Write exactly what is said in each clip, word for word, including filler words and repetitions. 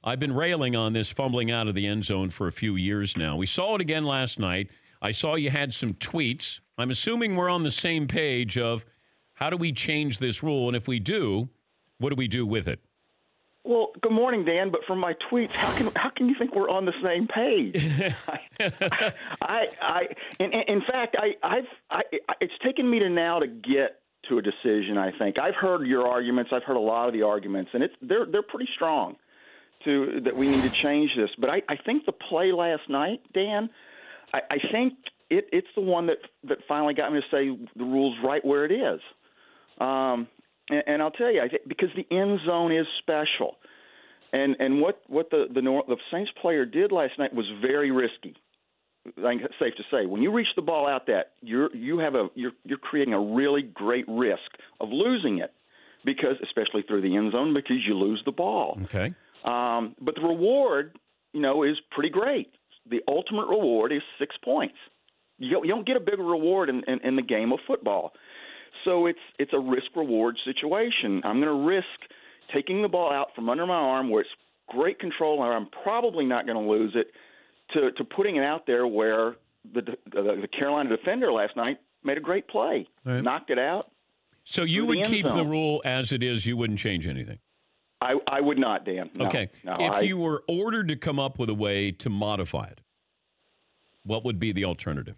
I've been railing on this fumbling out of the end zone for a few years now. We saw it again last night. I saw you had some tweets. I'm assuming we're on the same page of how do we change this rule, and if we do, what do we do with it? Well, good morning, Dan. But from my tweets, how can how can you think we're on the same page? I, I, I in, in fact, I, I've I, it's taken me to now to get to a decision. I think I've heard your arguments. I've heard a lot of the arguments, and it's they're they're pretty strong to that we need to change this. But I, I think the play last night, Dan, I, I think it, it's the one that that finally got me to say the rule's right where it is. Um, and, and I'll tell you, I think because the end zone is special, and and what what the the, the Saints player did last night was very risky. I think it's safe to say when you reach the ball out that you're you have a you're you're creating a really great risk of losing it, because especially through the end zone, because you lose the ball. Okay. Um, but the reward, you know, is pretty great. The ultimate reward is six points. You don't, you don't get a bigger reward in, in, in the game of football. So it's it's a risk-reward situation. I'm going to risk taking the ball out from under my arm where it's great control and I'm probably not going to lose it, to, to putting it out there where the, the the Carolina defender last night made a great play, right. Knocked it out. So you would keep the rule as it is. You wouldn't change anything. I, I would not, Dan. No, okay. No, if I, you were ordered to come up with a way to modify it, what would be the alternative?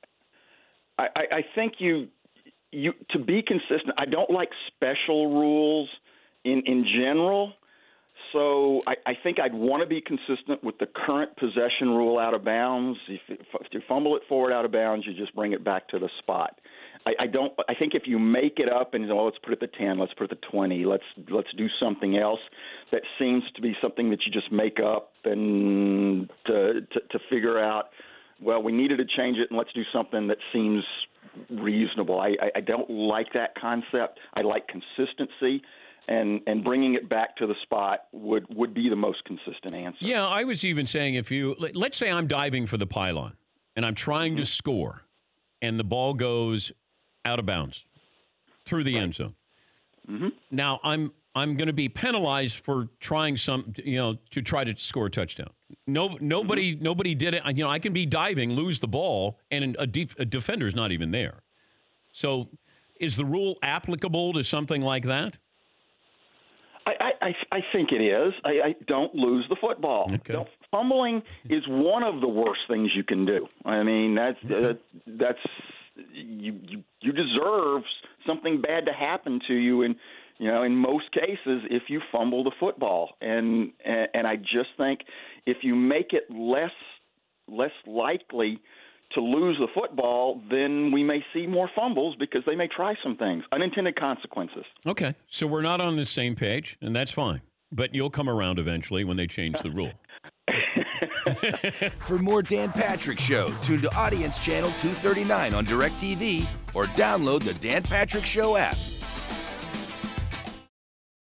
I, I, I think you you to be consistent. I don't like special rules in in general. So I, I think I'd want to be consistent with the current possession rule out of bounds. If, if you fumble it forward out of bounds, you just bring it back to the spot. I, I don't. I think if you make it up and oh, let's put it at the ten, let's put it at the twenty, let's let's do something else that seems to be something that you just make up and to to, to figure out. Well, we needed to change it, and let's do something that seems reasonable. I, I, I don't like that concept. I like consistency. And and bringing it back to the spot would, would be the most consistent answer. Yeah, I was even saying if you – let's say I'm diving for the pylon and I'm trying mm-hmm. to score and the ball goes out of bounds through the right. end zone. Mm-hmm. Now, I'm I'm going to be penalized for trying some – you know, to try to score a touchdown. No, nobody mm-hmm. nobody did it. You know, I can be diving, lose the ball, and a, def- a defender's not even there. So is the rule applicable to something like that? I, I, I think it is. I, I don't lose the football. Okay. Don't, fumbling is one of the worst things you can do. I mean, that's okay. uh, that's you, you you deserve something bad to happen to you, and you know, in most cases, if you fumble the football, and and, and I just think if you make it less less likely to lose the football, then we may see more fumbles because they may try some things, unintended consequences. Okay, so we're not on the same page, and that's fine. But you'll come around eventually when they change the rule. For more Dan Patrick Show, tune to Audience Channel two thirty-nine on DirecTV or download the Dan Patrick Show app.